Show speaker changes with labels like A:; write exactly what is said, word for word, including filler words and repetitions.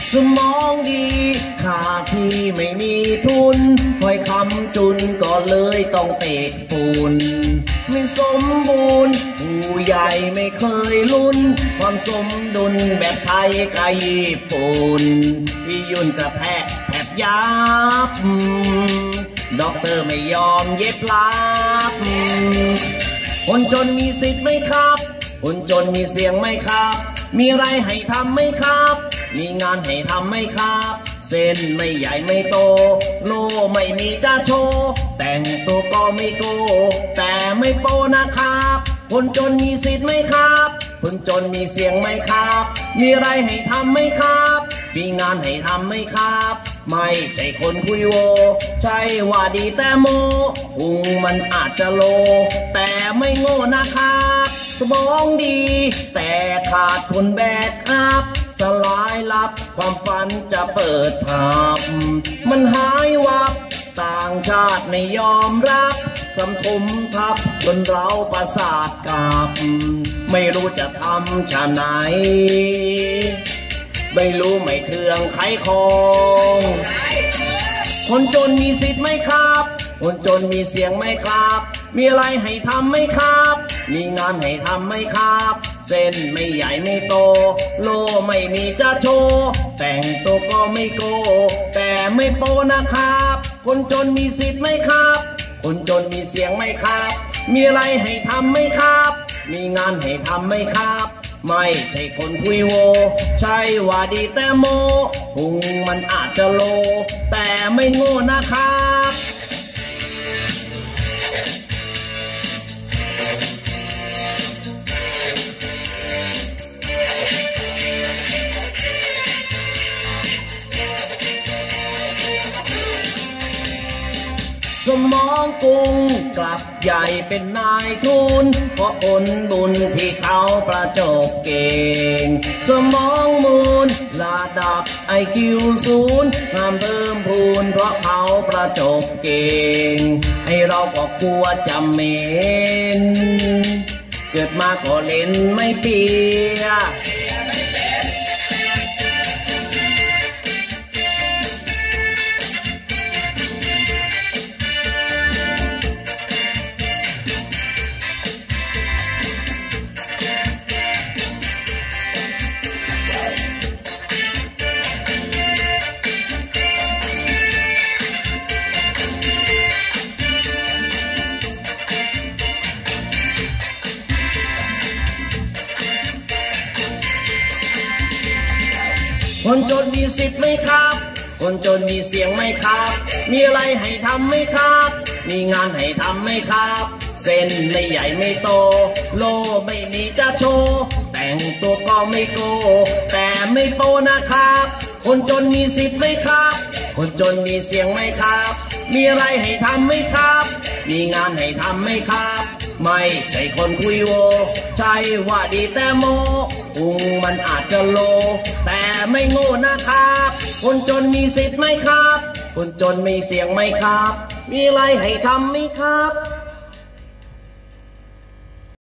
A: สมองดีข้าที่ไม่มีทุนคอยคำจุนก็เลยต้องเตะฝุ่นไม่สมบูรณ์ผู้ใหญ่ไม่เคยลุ้นความสมดุลแบบไทยกับญี่ปุ่นพี่ยุ่นกระแทกแทบยับด็อกเตอร์ไม่ยอมเย็บลับคนจนมีสิทธิ์ไหมครับคนจนมีเสียงไหมครับมีอะไรให้ทำไหมครับมีงานให้ทำไหมครับเส้นไม่ใหญ่ไม่โตโลไม่มีจ้าโชแต่งตัวก็ไม่โกแต่ไม่โปนะครับคนจนมีสิทธิ์ไหมครับคนจนมีเสียงไหมครับมีอะไรให้ทำไหมครับมีงานให้ทำไหมครับไม่ใช่คนคุยโวใช่ว่าดีแต่โมพุงมันอาจจะโลแต่ไม่โง่นะครับสมองดีแต่ขาดทุนแบกครับสลายลับความฝันจะเปิดผับมันหายวับต่างชาติไม่ยอมรับสัมทุมทับจนเราประสาทกับไม่รู้จะทำชะไหนไม่รู้ไม่เทืองไขคองคนจนมีสิทธิ์ไหมครับคนจนมีเสียงไหมครับมีอะไรให้ทำไหมครับมีงานให้ทำไหมครับเส้นไม่ใหญ่ไม่โตโลไม่มีจะโชแต่งตัวก็ไม่โกแต่ไม่โปนะครับคนจนมีสิทธิ์ไหมครับคนจนมีเสียงไหมครับมีอะไรให้ทำไหมครับมีงานให้ทำไหมครับไม่ใช่คนคุยโวใช่ว่าดีแต่โมพุงมันอาจจะโลแต่ไม่โง่นะครับสมองกุ้งกลับใหญ่เป็นนายทุนเพราะผลบุญที่เขาประจบเก่งสมองมูลระดับ ไอ คิว ศูนย์งามเพิ่มพูนเพราะเขาประจบเก่งให้เราก็กลัวจำเมนเกิดมาก็เล่นไม่เปียคนจนมีสิทธิ์ไหมครับคนจนมีเสียงไหมครับมีอะไรให้ทำไหมครับมีงานให้ทำไหมครับเส้นไม่ใหญ่ไม่โตโลไม่มีจะโชแต่งตัวก็ไม่โกแต่ไม่โปนะครับคนจนมีสิทธิ์ไหมครับคนจนมีเสียงไหมครับมีอะไรให้ทำไหมครับมีงานให้ทำไหมครับไม่ใช่คนคุยโวใช่ว่าดีแต่โมพุงมันอาจจะโลแต่ไม่โง่นะครับคนจนมีสิทธิ์ไหมครับคนจนมีเสียงไหมครับมีอะไรให้ทำไหมครับ